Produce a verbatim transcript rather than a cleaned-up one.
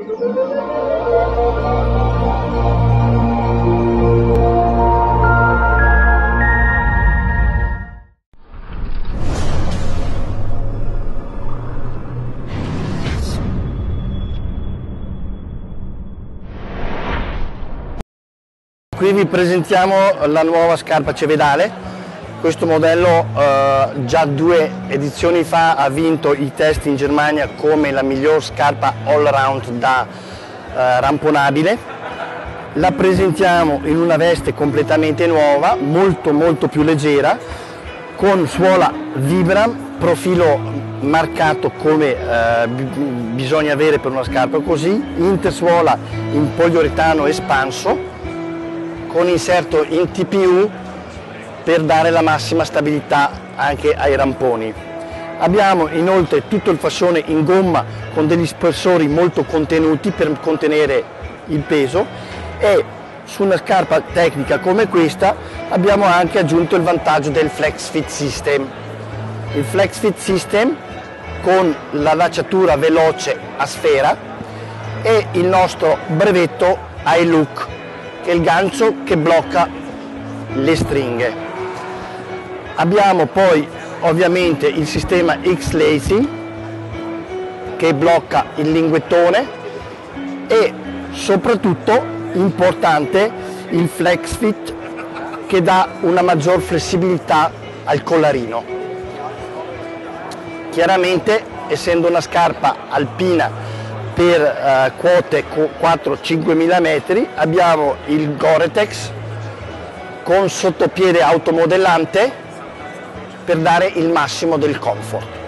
Qui vi presentiamo la nuova scarpa Cevedale. Questo modello eh, già due edizioni fa ha vinto i test in Germania come la miglior scarpa all round da eh, ramponabile. La presentiamo in una veste completamente nuova, molto molto più leggera, con suola Vibram, profilo marcato come eh, bisogna avere per una scarpa così, intersuola in poliuretano espanso, con inserto in T P U per dare la massima stabilità anche ai ramponi. Abbiamo inoltre tutto il fascione in gomma con degli spessori molto contenuti per contenere il peso, e su una scarpa tecnica come questa abbiamo anche aggiunto il vantaggio del Flex Fit System. Il Flex Fit System con la lacciatura veloce a sfera e il nostro brevetto iLook, che è il gancio che blocca le stringhe. Abbiamo poi ovviamente il sistema X-Lacing che blocca il linguettone e soprattutto importante il Flex Fit che dà una maggior flessibilità al collarino. Chiaramente, essendo una scarpa alpina per eh, quote quattro cinque mila metri, abbiamo il Gore-Tex con sottopiede automodellante per dare il massimo del comfort.